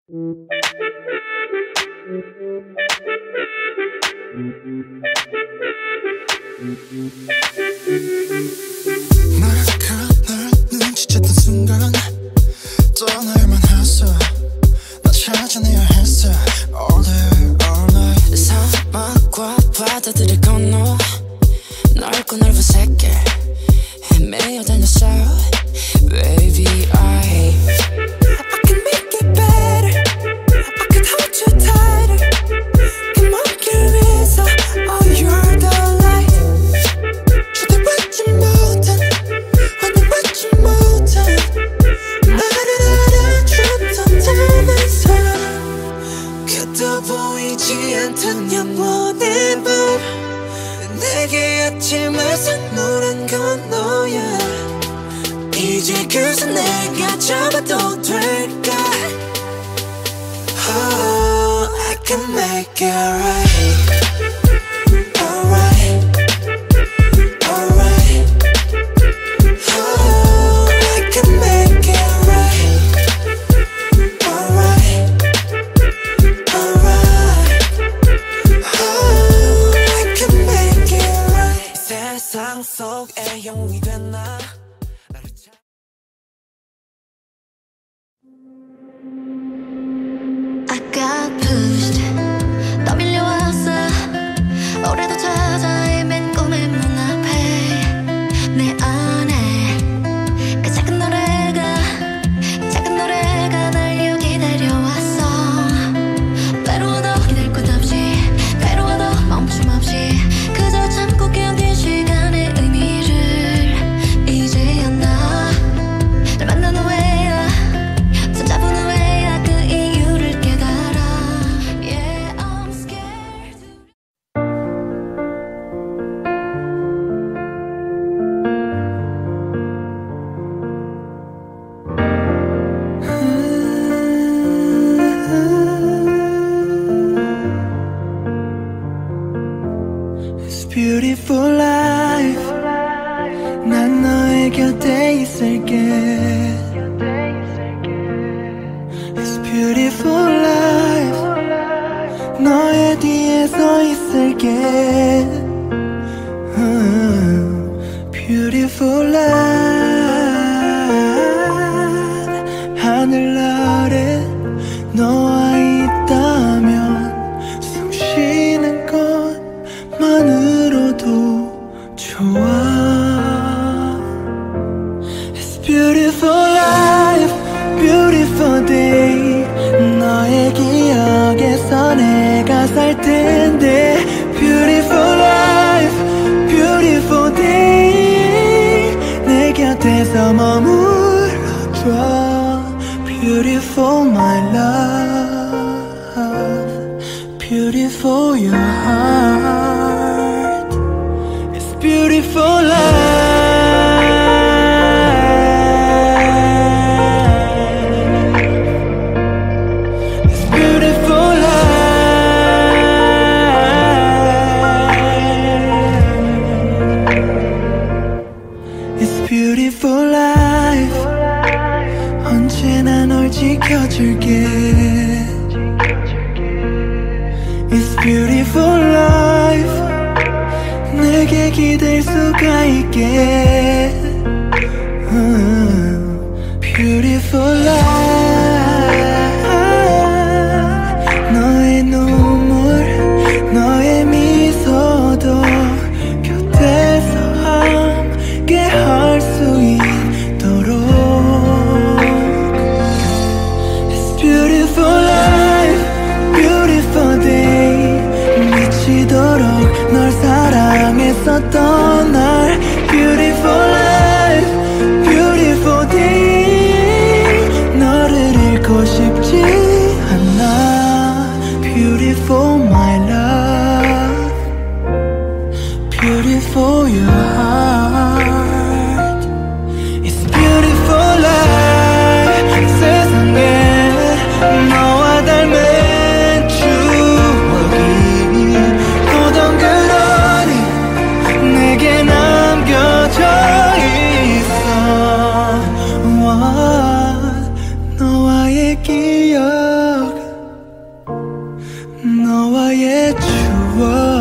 널 눈치챘던 순간 떠날만 했어. 나 찾아내야 했어. All day, all night. 사막과 바다들을 건너 넓고 넓은 세계 헤매어 다녔어. Baby, I can make it better. I can hold you tighter. 그 먼길 위에서 Oh, you're the light. 주대 받지 못한 오늘 받지 못한 나를 알아줬던 닮은 사람. 그도 보이지 않던 영원의 밤 내게 아침을 선물한 건 너야. 이제 그새 내가 잡아도 될까? Oh, I can make it right. Alright, alright. Oh, I can make it right. Alright, alright. Oh, I can make it right. 세상 속에 영웅이 된 나. I got pushed 떠밀려왔어. 올해도 찾아 헤맨 꿈의 문 앞에 내 안에 그 작은 노래가 날 여기 데려왔어. 외로워도 기댈 곳 없이 괴로워도 멈춤 없이 그저 참고 견딘 시간의 의미를 이제야 날 만난 후에야 손잡은 후에야 그 이유를 깨달아. Yeah, I'm scared. It's beautiful life. 난 너의 곁에 있을게. It's beautiful life. 너의 뒤에 서 있을게. Beautiful life. 하늘 아래 너와 있다면 숨 쉬는 것만으로도 좋아. It's beautiful life, beautiful day. 너의 기억에서 내가 살 텐데. Beautiful life, beautiful day. 내 곁에서 머물러줘. Beautiful my love, beautiful your heart. It's beautiful life. It's beautiful life. It's beautiful life. 언제나 널 지켜줄게. It's beautiful life. 내게 기댈 수가 있게. Beautiful life. 너의 눈물, 너의 미소도 곁에서 함께 할 수 있도록. It's beautiful life, beautiful day. 미치도록 널 사랑했었던 날. Beautiful life, beautiful day. 널 Whoa.